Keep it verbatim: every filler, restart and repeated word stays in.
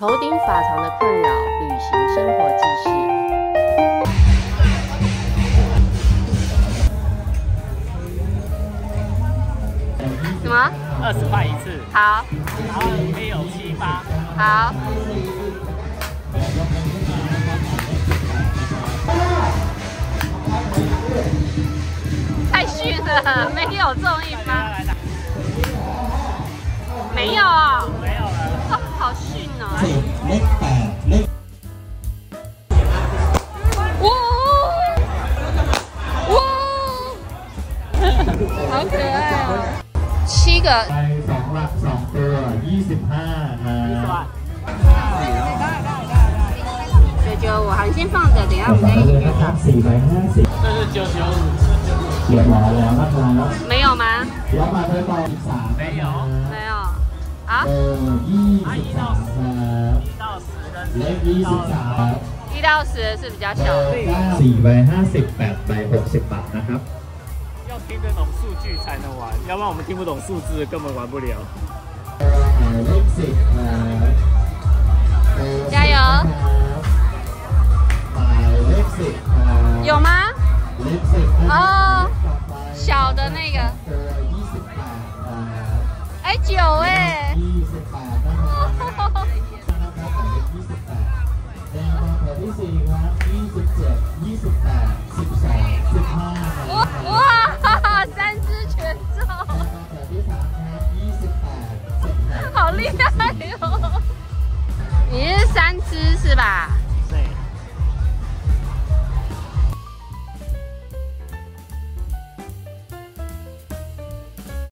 头顶法长的困扰，旅行生活记事。什么？ 二十块一次。 好。 然后可以有七八。 好。太逊了，没有中一发。没有哦。 没有了。 哦，好逊哦。 เลขแปดเลข哇哇，好可爱哦！七个。 ไปสองหลักสองตัวยี่สิบห้าครับ九九五，好，你先放着，等一下我们再一起去找。 สี่ใบห้าสิบ这是九九五。 เรียบร้อยแล้วนะครับ没有吗？ แล้วมาด้วยต่ออีกสาม没有。 没有。好。 เออยี่สิบสามครับ一到十的。 เลขยี่สิบสาม一到十的是比较小的。 สี่ใบห้าสิบแปดใบหกสิบบาทนะครับ要听得懂数据才能玩，要不然我们听不懂数字，根本玩不了。 เลขสิบครับ加油！ เลขสิบครับ有吗？ เลขสิบ哦，小的那个。 ยี่สิบแปดครับ哎，九哎。 ยี่สิบแปดนะครับยี่สิบแปดแดงมาแถวที่สี่ครับยี่สิบเจ็ดยี่สิบแปดสิบสองสิบห้า哇哇，三只全中， แถวที่สามครับยี่สิบแปดสิบหก好厉害哦！你是三只是吧？